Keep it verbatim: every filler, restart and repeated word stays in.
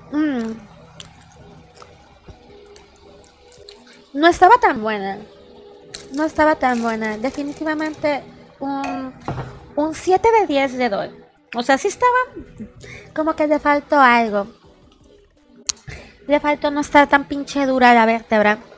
Mm, no estaba tan buena. No estaba tan buena. Definitivamente un, un siete de diez le doy. O sea, sí estaba como que le faltó algo. Le faltó no estar tan pinche dura la vértebra.